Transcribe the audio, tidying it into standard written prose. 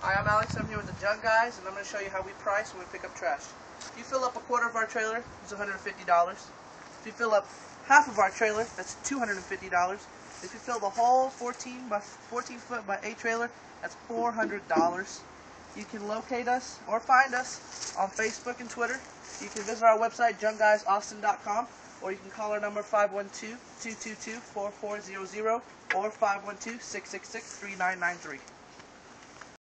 Hi, I'm Alex. I'm here with the Junk Guys, and I'm going to show you how we price when we pick up trash. If you fill up a quarter of our trailer, it's $150. If you fill up half of our trailer, that's $250. If you fill the whole 14 foot by 8 trailer, that's $400. You can locate us or find us on Facebook and Twitter. You can visit our website, junkguysdfw, or you can call our number 512-222-4400 or 512-666-3993.